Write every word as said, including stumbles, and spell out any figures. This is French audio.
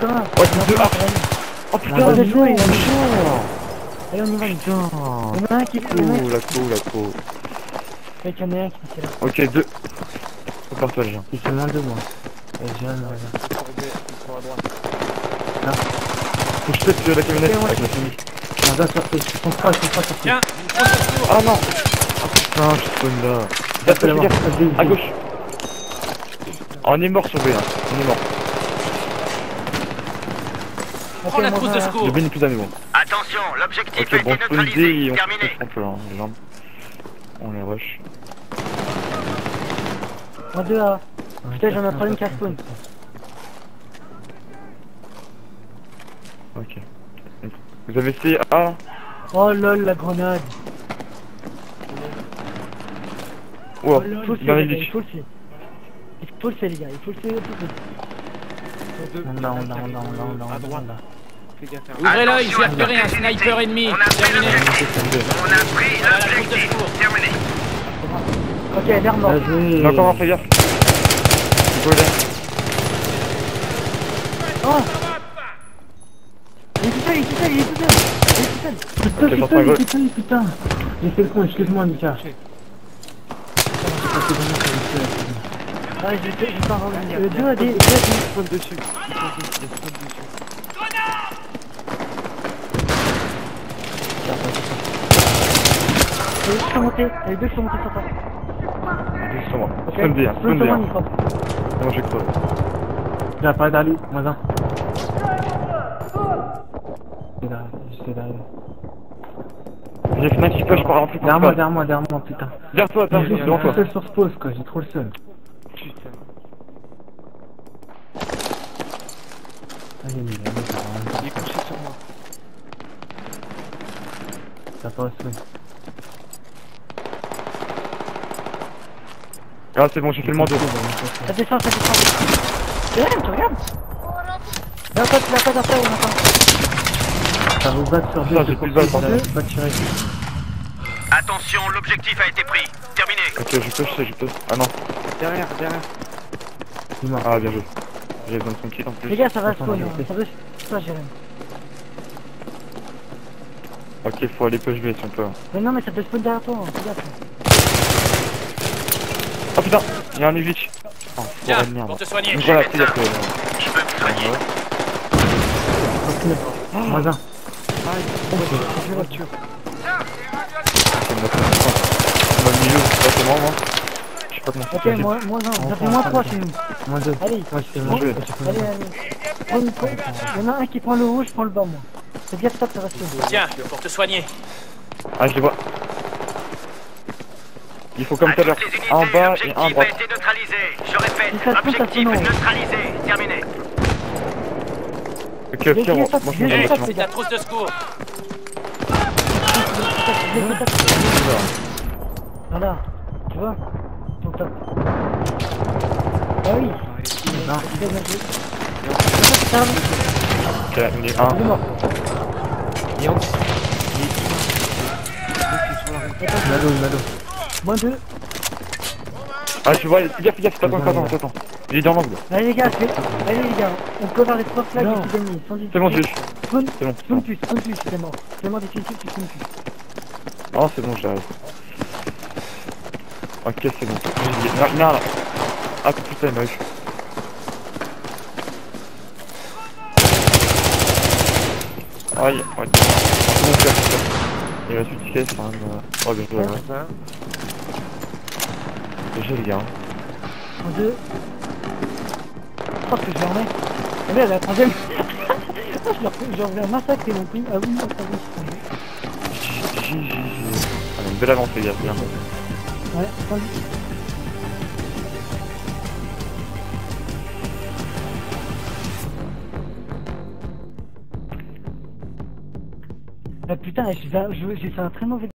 encore un. Oh, c'est deux arcs. Oh putain, j'ai joué, il a chaud. Allez, on y va, il Putain. y en a un qui est Ouh, la co, la co. Il y en a un qui est là. Ok, deux. Prépare-toi, Jean. Il fait moins deux, moi. Et j'ai un, voilà. Là. Faut que je pète la camionnette avec ma famille. On doit sortir. On se passe, on se passe, on se Tiens, Ah non. Ah putain, je suis spawn là. Là, fais gaffe. À gauche. On est mort sur B, hein. On est mort. prends la trousse de secours. Le B n'est plus à nous. Attention, l'objectif a Ok, bon, été spawn D neutralisé. et on Terminé. se trompe là, hein, les jambes. On les rush. En deux A. Putain, j'en ai un troisième qui a spawn. Ok. Vous avez essayé A? Oh lol, la grenade. Wow, Oh, il faut le dans les faire, il glitch. faut le faire. Il faut le faire, les gars, il faut le faire, il faut le faire. On l'a, on l'a, on l'a, on l'a, on l'a, on l'a, on l'a. Ouvrez l'œil, j'ai repéré un sniper ennemi. On a pris Terminé. l'objectif. On a pris Voilà la trousse de l'objectif. secours. Terminé. Ok, l'air mort. Bien joué. Mais encore un, fais gaffe. Go là. Oh il est tout seul, il est tout seul, il est tout seul. Il est tout seul. Putain, Ok, putain, j'entends un gros. putain, putain. J'ai fait le con, excuse-moi, Mika. Ah, je vais je vais pas revenir. Le deux A D, deux A D. Spawn dessus. Les deux sont montés, les deux sont montés sur toi. Ils sont morts. Ok, Spawn D, hein. Spawn D. sur moi, hein. Nico. Moi j'ai crevé. Il a pas d'aller, moins un. Il est là, j'essaie d'arriver. J'ai fait un petit peu, je pars en plus. Derrière moi, derrière moi, derrière moi, putain. Derrière toi, attends, J'ai devant trop toi. seul sur ce pause, quoi, j'ai trop le seul. Putain. Allez, mais allez, ça va. Il est couché sur moi. T'as pas le seul. Ah, c'est bon, j'ai fait le manteau. Ça descend, ça descend. C'est rien, tu regardes. Là, toi, tu l'as pas d'affaire, on entend. Ça vous bat sur deux, Putain, j'ai plus de balles, pardon. pas tirer. Attention, l'objectif a été pris. Terminé. Ok, je peux, je sais, je peux. Ah non. Derrière, derrière. Dis-moi. Ah, bien joué. J'ai besoin de son kill en plus. Les gars, ça va Attends, spawn, j'ai hein. fait. Ça veut pas, Jérém. Ok, faut aller push B si on peut. Mais non, mais ça peut spawn derrière toi, hein. Fais gaffe. Oh putain, il y a un glitch. Oh, Tiens, forêt de merde. pour te soigner. Donc voilà, fais gaffe. euh, Je peux me soigner. Ok. Moins un. Je voiture. c'est notre assistant. On va au milieu, c'est pas comment moi. Je sais pas comment ça Ok, fait. moins moins un. Ça fait moins trois chez nous. Moins deux. Allez, Ouais, je fais Bien moins joué. deux. allez, allez. Prends une- Il y en a un qui prend le haut, je prends le bas, moi. C'est bien ça que ça va se faire. Tiens, pour te soigner. Ah, je les vois. Il faut comme À tout à l'heure. toutes les Un unités, bas et un l'objectif à a droite. été neutralisé. Je répète, Si ça se trouve, ça objectif se trouve. neutralisé. Terminé. Ok, Les tiens, moi gars, moi, je me les mets Hé, gars, dans le c'est bâtiment. la trousse de secours. Voilà, tu vois, ton top. Ah oui, Non. bien joué. Ça va, Ok, on est un. il est mort. Malo, malo. Moins deux. Ah, tu vois, fais gaffe, fais gaffe, attends, attends, attends, attends. Il est dans l'angle. Allez les gars, c'est- allez les gars, on peut avoir les trois flags Non. et tout gagner, sans C'est bon, j'ai eu. Spawn, C'est bon. spawn plus, spawn plus, c'est mort. C'est mort définitif, tu spawn plus. Oh, c'est bon, j'arrive. Ok, c'est bon. Non, non, là. Ah, putain, il m'a eu. Aïe, aïe. Ah, c'est bon, c'est bon. Il reste huit caisses, quand même. euh. Oh, bien joué, ouais. Bien joué, les gars. En deux. Oh, que je vais en mettre. Ah merde, la troisième. Oh, je leur fais, j'en vais un massacre et mon prix. Ah oui, non, ça va. J, J, J. Ah, une belle avancée, les gars, bien. Ouais, attendez. Ah putain, j'ai fait un- j'ai fait un très mauvais